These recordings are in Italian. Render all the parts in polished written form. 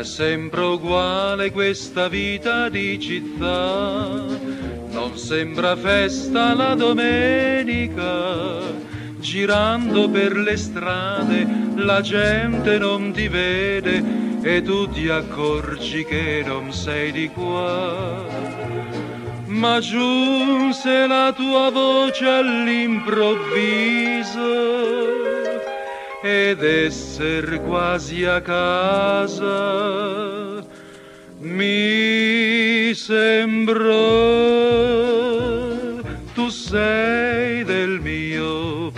è sempre uguale questa vita di città, non sembra festa la domenica, girando per le strade la gente non ti vede e tu ti accorgi che non sei di qua. Ma giunse la tua voce all'improvviso ed esser quasi a casa mi sembrò. Tu sei del mio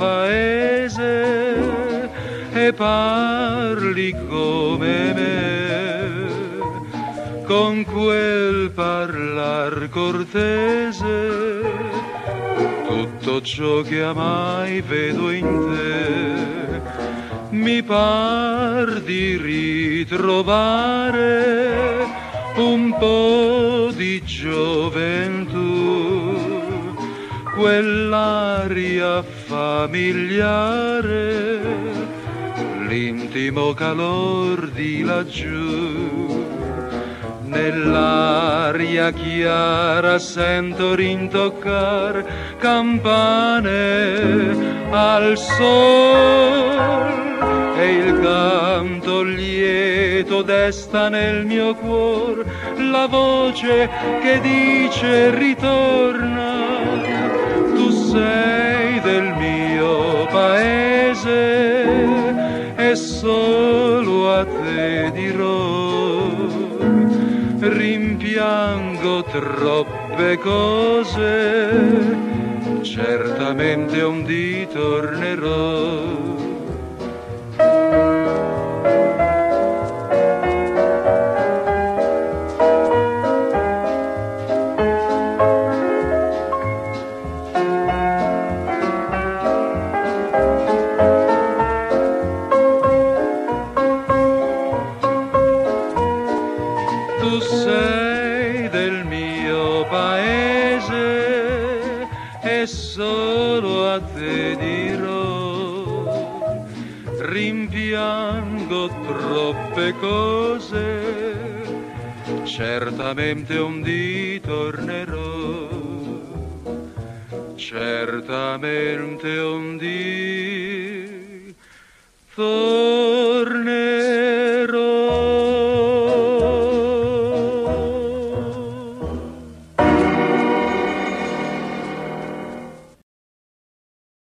paese e parli come me, con quel parlar cortese, tutto ciò che mai vedo in te mi par di ritrovare un po' di gioventù, quell'aria familiare, l'intimo calor di laggiù. Nell'aria chiara sento rintoccar campane al sol e il canto lieto desta nel mio cuor la voce che dice ritorna. Tu sei del mio paese e solo a te dirò. Rimpiango troppe cose, certamente un dì tornerò. Tu sei del mio paese e solo a te dirò. Rimpiango troppe cose, certamente un dì tornerò. Certamente un dì tornerò.